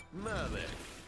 Merlin.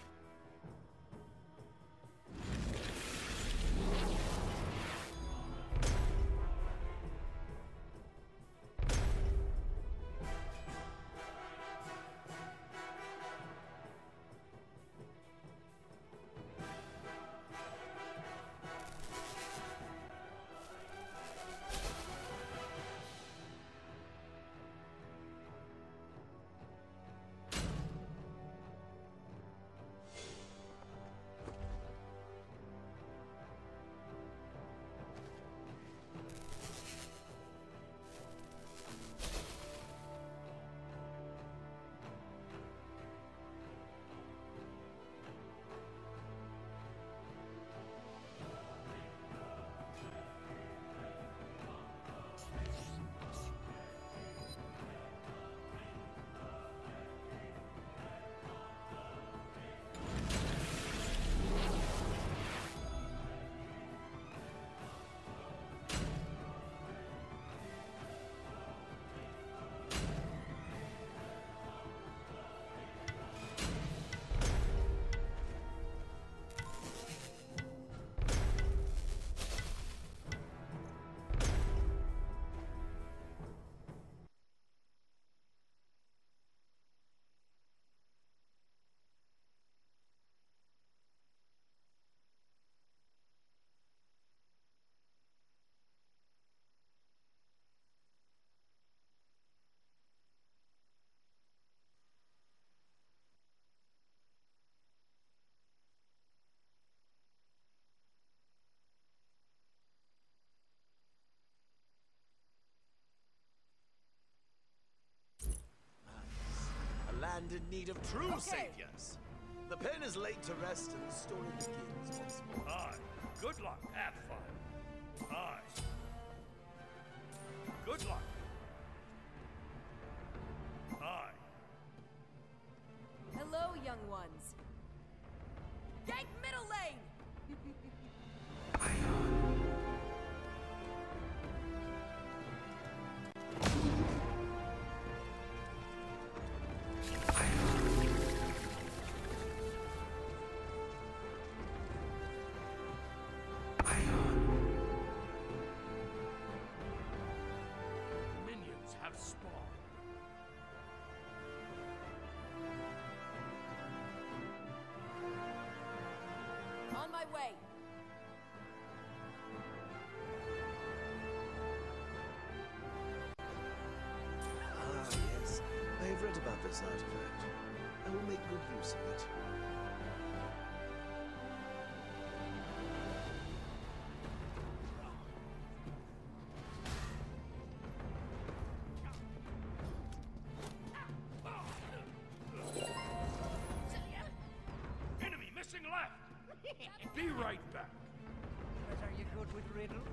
In need of true saviors. The pen is laid to rest and the story begins once more. Aye. Good luck. Have fun. Aye. Good luck. Aye. Hello, young ones. Gank middle lane! On my way. Ah, yes. I have read about this artifact. I will make good use of it. Enemy missing left. Be right back. But are you good with riddles?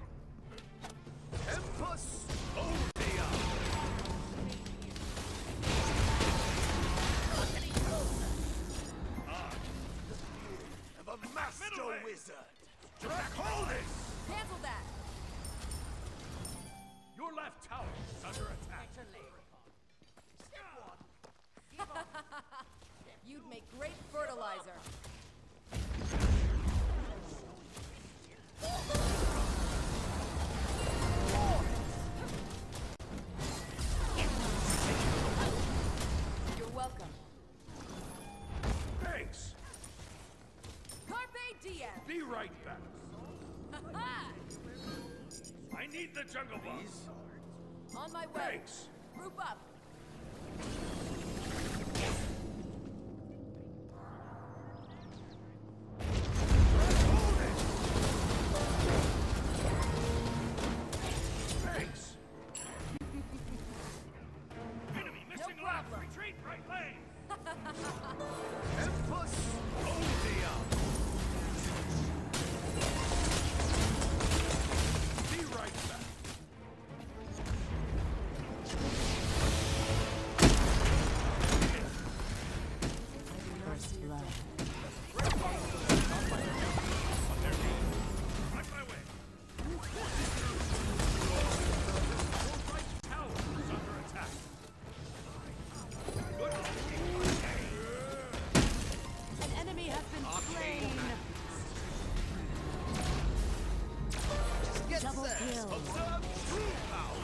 Tempus Odia! Of a master wizard! Draconis! Cancel that! Your left tower is under attack. You'd make great fertilizer. You're welcome. Thanks. Carpe diem! Be right back. I need the jungle boss. On my way. Thanks. Group up. Thanks. Enemy missing left. Retreat right lane. Tempus Odia! Be right back. First blood. On my way. Your right tower is under attack. Good luck. kill. Observe true power.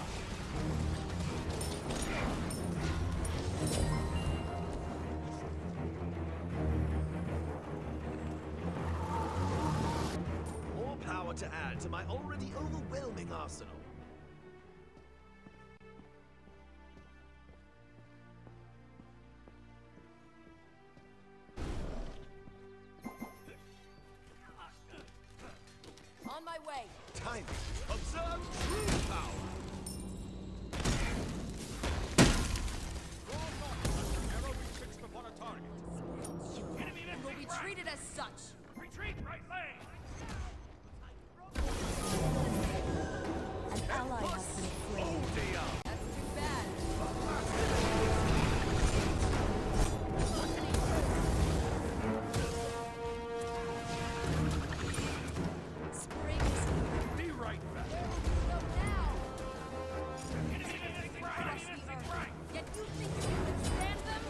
More power to add to my already overwhelming arsenal. On my way. Timing. Observe true power. Arrow be fixed upon a target. Enemy And will be treated as such. Retreat, right lane. An ally has been slain. Oh dear. That's too bad. Spring is here. Be right back. Go now. Enemy missing right. Crush Enemy the missing earth. right. Yet you think you can withstand them?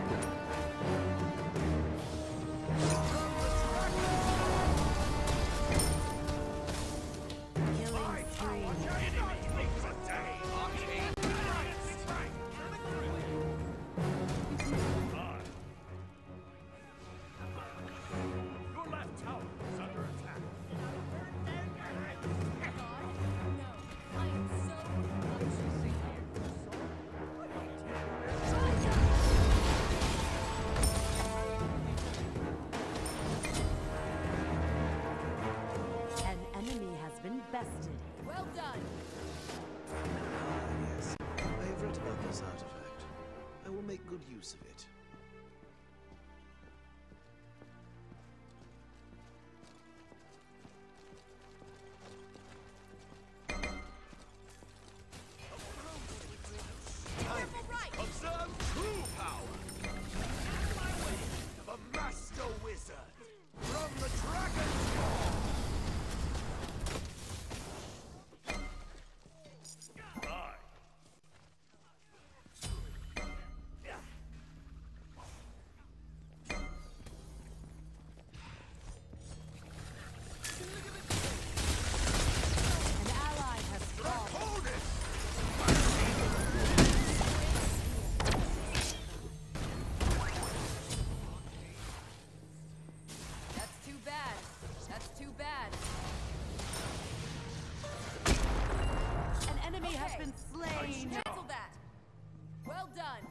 Killing spree. Enemy makes a day. Arcane. Your left tower is under attack. God, no. I am so An enemy has been bested. well done. Yes, I have read about this artifact. I will make good use of it. Careful right. Observe true power. The master wizard from the dragon's maw. Aye. An ally has fallen. Hold it! That's too bad. That's too bad. An enemy has Okay. been slain. Cancel that. Well done.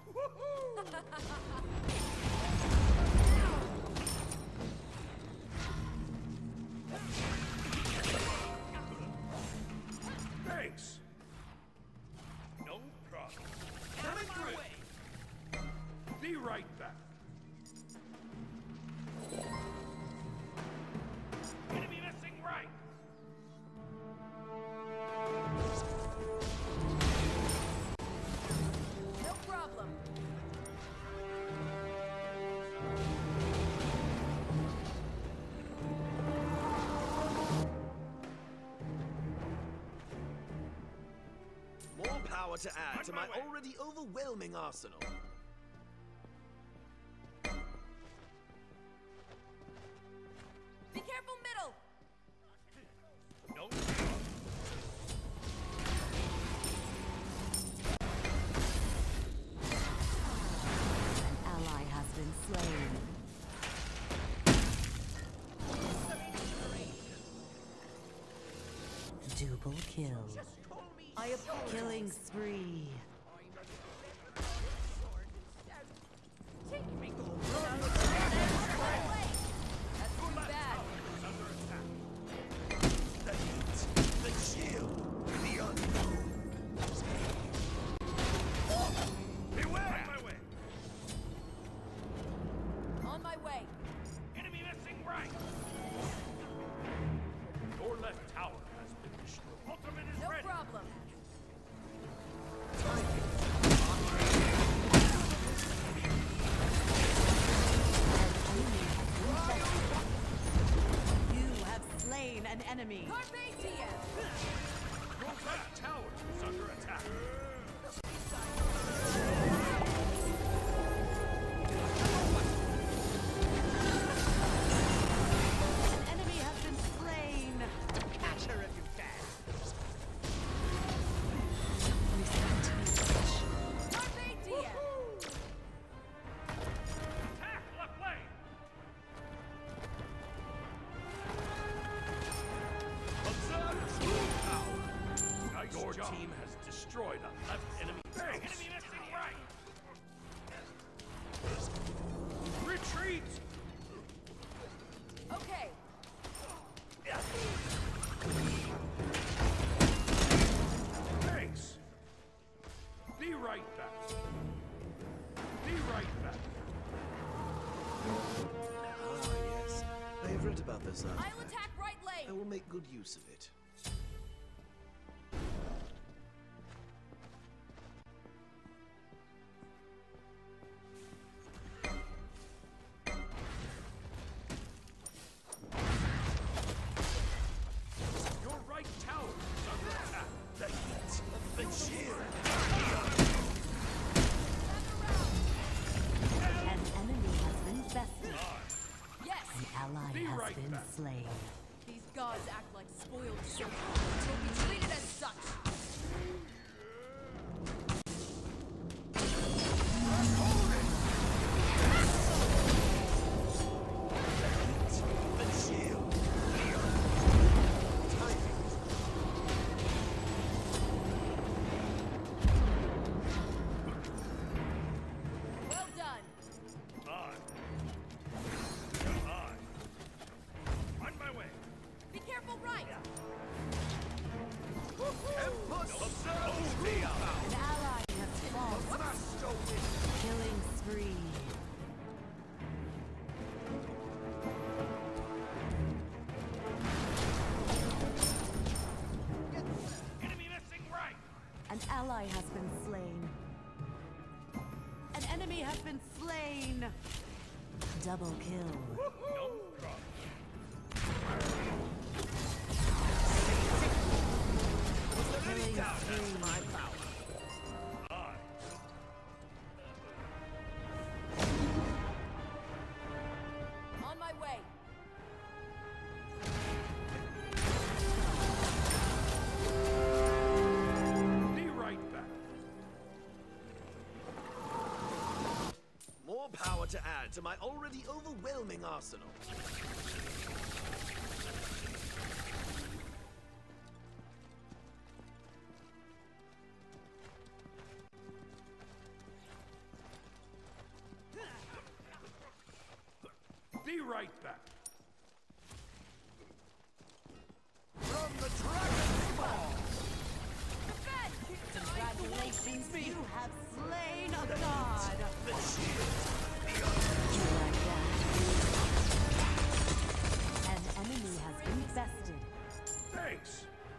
Thanks. No problem. Coming through. Be right back. Enemy missing right. No problem. More power to add On to my my way. already overwhelming arsenal. Be careful, middle. No. An ally has been slain. Double kill. I apologize. Killing spree. That's too bad. Is under attack. The heat, the chill, the unknown. Beware! On my way. On my way. Enemy missing right. Your left tower has been destroyed. Ultimate is No ready. problem. You have slain an enemy. Carpe diem. Your left tower is under attack. An enemy has been slain. Catch her if you can. I've read about this artifact. I'll attack right I lane. will make good use of it. Your right tower is under attack. The heat of the shield. An enemy has been bested. Yes. An ally Be has right been back. slain. These gods act like spoiled children. Will be treated as such. The shield. Timing. Well done. On my way. Be careful right. An ally has fallen. Killing spree. Enemy missing right. An ally has been slain. An enemy has been slain. Double kill. No problem. Killing spree. On my way. Be right back. More power to add to my already overwhelming arsenal. Be right back. From the dragon's maw. Defend. Congratulations, you have slain a god. The shield. You like that? An enemy has been bested. Thanks.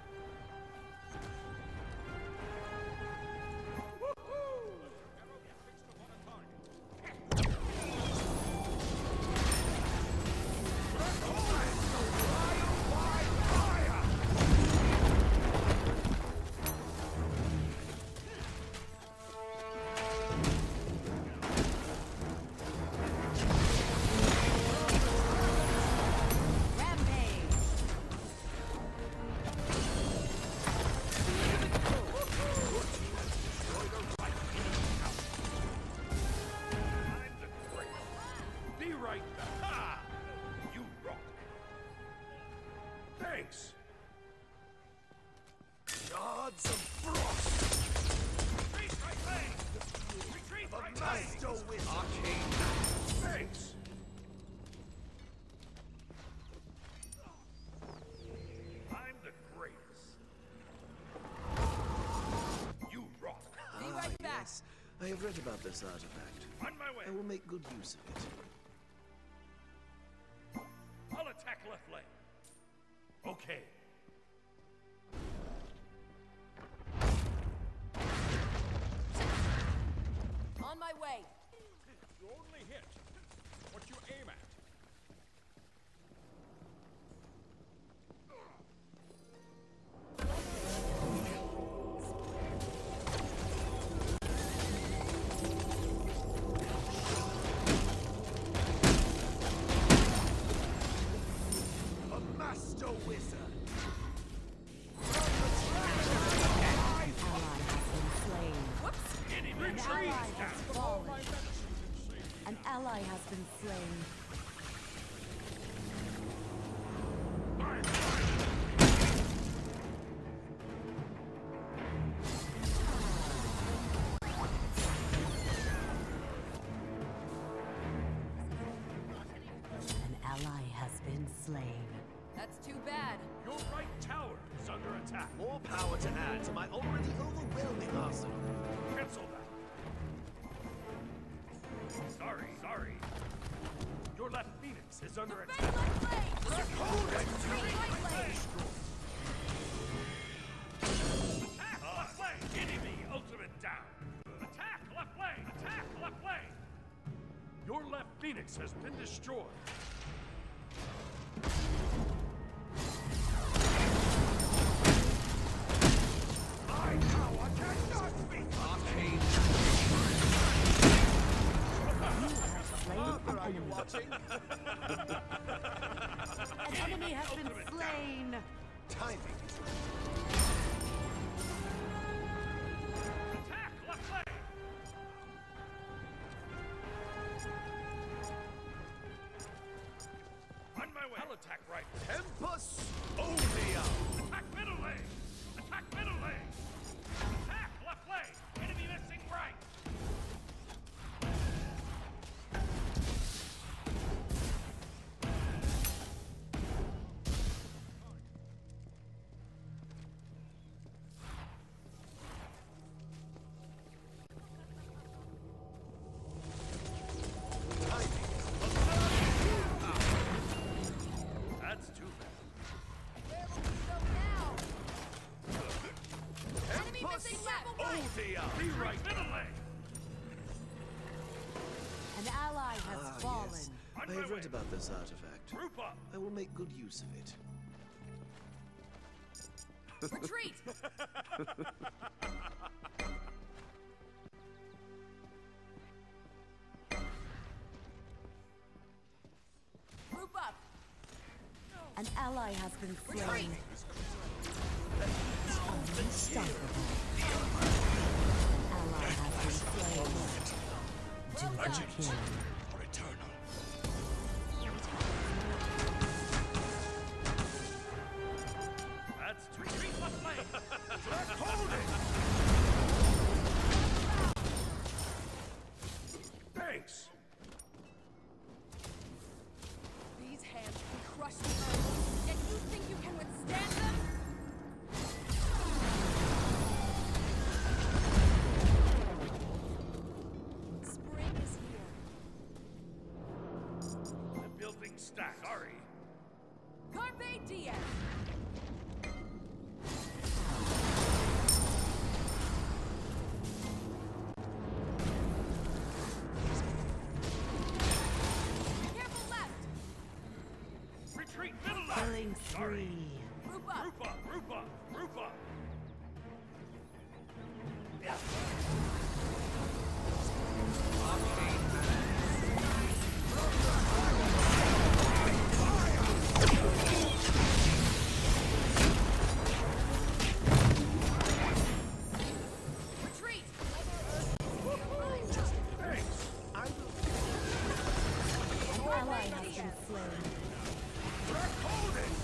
Rampage. I'm the greatest. Be right back. Ha! You rock. Thanks. Gods of frost. Retreat right lane. Retreat The right lane. master with arcane. Thanks. I'm the greatest. You rock. Be right back. Yes. I have read about this artifact. On my way. I will make good use of it. I'll attack left lane. Okay. On my way. You only hit what you aim at. A master wizard. Ally has been slain. Whoops. Enemy An ally retreat. has fallen. An ally has been slain. An ally has been slain. That's too bad. Your right tower is under attack. More power to add to my already overwhelming arsenal. Cancel that. Sorry. Your left Phoenix is under Defend attack. left lane! Hold it! Retreat right lane! Attack left lane! Enemy ultimate down! Attack left lane! Attack left lane! Your left Phoenix has been destroyed. My power cannot be arcane. Slain an enemy. Watching? An enemy has been slain. Timing. Attack left lane! On my way! I'll attack right. Tempus Omnia. Attack middle lane! Attack middle lane! Attack left lane! Enemy missing right! That's too bad. Where will we go now? Enemy missing left! Omnia. Be right middle lane! An ally has fallen. Yes. On I my have read way. about this artifact. Group up! I will make good use of it. Retreat! Group up! An ally has been Retreat! slain. Unstoppable. An ally has been slain. Do not kill. Eternal. That's too retreat left lane! Hold it! Thanks! These hands can crush the earth, yet you think you can withstand them? Spring is here. The building stack. Sorry. Carpe diem! Careful left! Retreat middle lane! Killing Sorry. spree. Group up! Group up! Group up! Group up! Retreat! Thanks! I will. An ally has been slain. Hold it!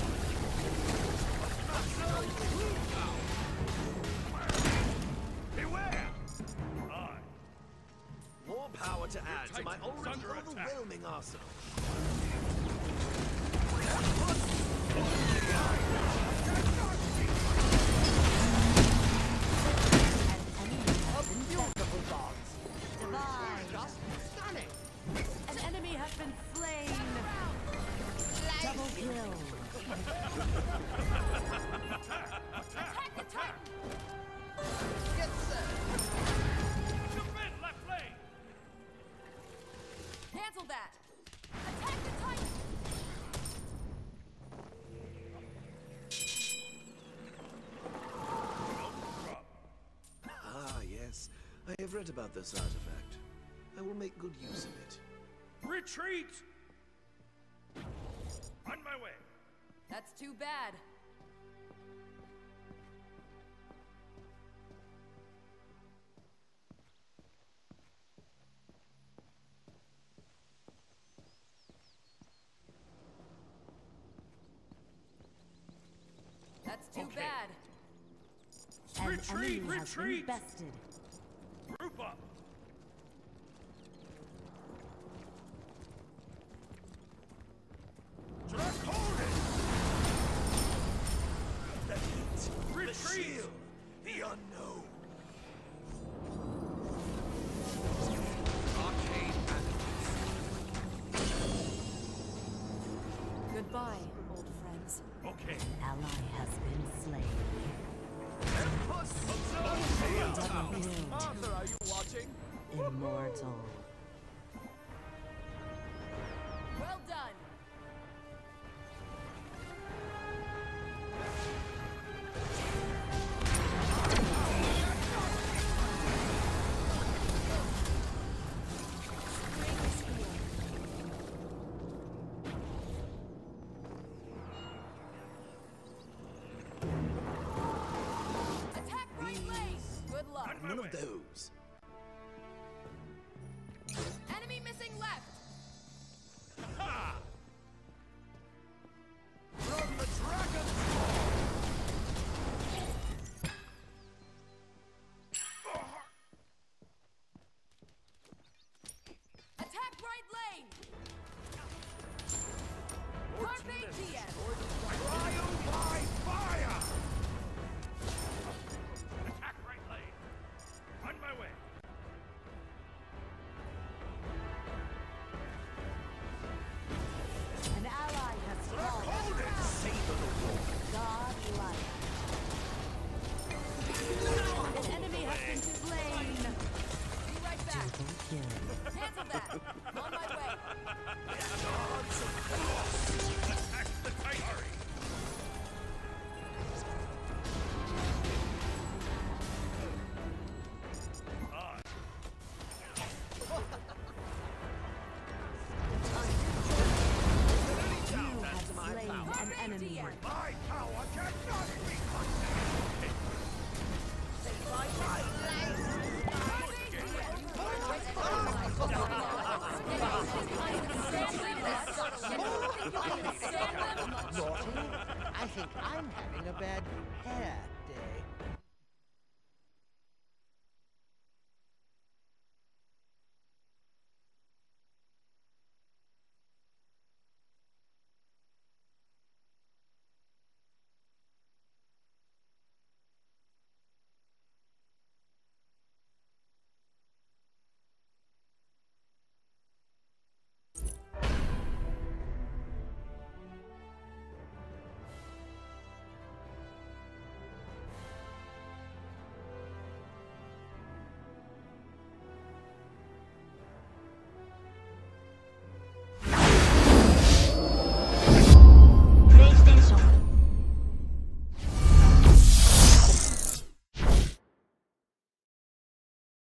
Beware! Aye. More power to add to my Titan's already under attack. overwhelming arsenal. Divine. An enemy has been slain. Double kill. Attack the Titan! Defend left lane! Cancel that! Attack the Titan! Drop. Ah, yes. I have read about this artifact. I will make good use of it. Retreat! On my way! That's too bad. That's too Okay. bad. An Retreat, enemy has been retreat. bested. Group up! Draconic! The heat, the Retreat! shield, the unknown. Arcane Goodbye, old friends. Okay. Ally has been slain. Double kill. Arthur, are you watching? Immortal. Well done. Attack right lane. Good luck. On my None way. of those. Enemy missing left. Ha! From the dragon's Attack right lane. Your Carpe team has diem. destroyed the trial by fire! attack right lane. On my way. An ally has fallen. Hold it! Savor the war. Godlike. An enemy has been slain. Be right back. Double kill. Cancel that. On my way. Attack the Titan. Hurry. On. You have slain an enemy. My power cannot be contained. Naughty? I think I'm having a bad hair day.